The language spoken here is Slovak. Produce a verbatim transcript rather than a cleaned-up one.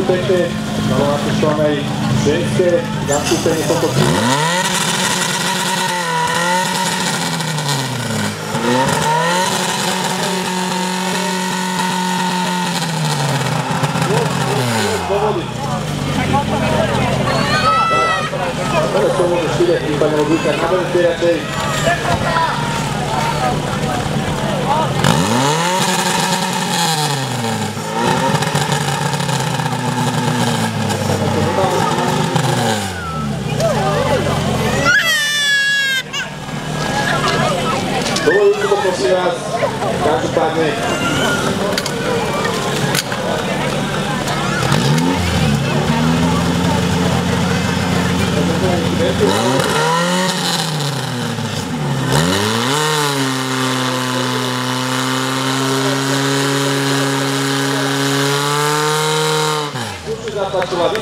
pekne, malo na to, čo máme aj ženské zastúpenie toto. Teraz to môže štyria, prípadne odlúkať na veľmi radšej. Dovolujte to, prosím vás, každopádne. Určite zaplačovať.